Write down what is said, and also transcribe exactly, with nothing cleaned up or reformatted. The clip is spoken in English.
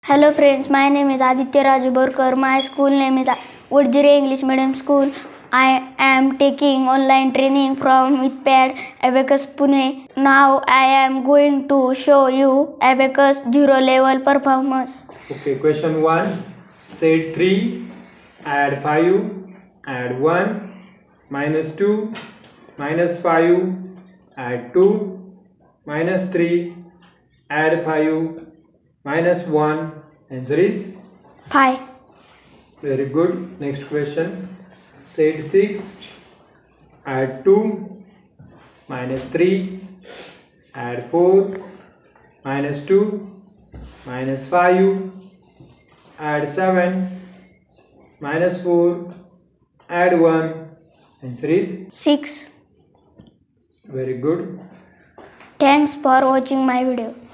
Hello friends, my name is Aditya Raju Borkar. My school name is VADZIRE English Medium School. I am taking online training from Vedpad Abacus Pune. Now I am going to show you Abacus zero level performance. Okay, question one. Set three, add five, add one, minus two, minus five, add two, minus three, add five, minus one. Answer is five. Very good. Next question. Set six, add two, minus three, add four, minus two, minus five, add seven, minus four, add one. Answer is six. Very good. Thanks for watching my video.